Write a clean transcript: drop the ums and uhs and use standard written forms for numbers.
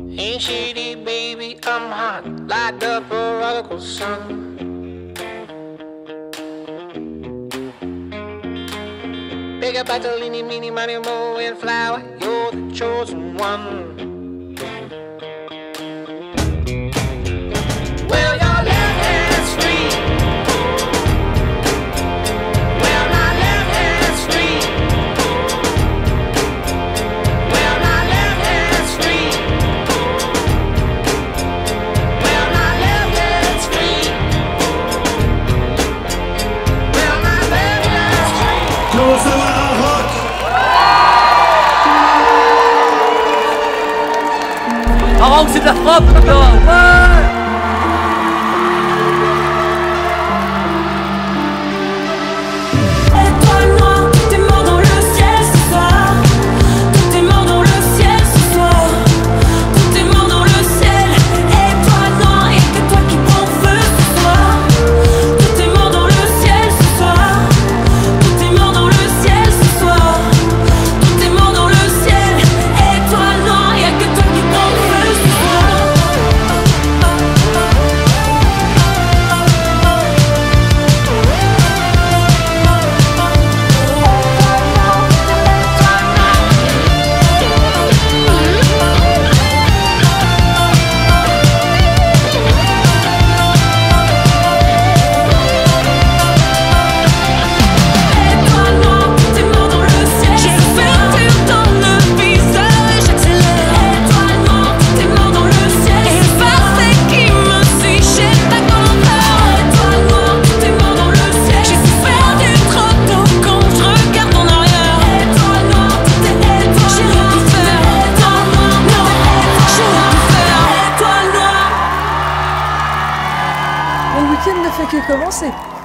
Ain't shady, baby, I'm hot, light up a prodigal son. Big up Bartolini, Mini, Money, Mo, and Flower, you're the chosen one. Well, your left hand's free. Well, my left hand's free. Well, my left hand's free. Well, my left hand's free. Well, my left hand's free. Close the rock. Avant que c'est de la frappe, là. Ouais. Le week-end ne fait que commencer.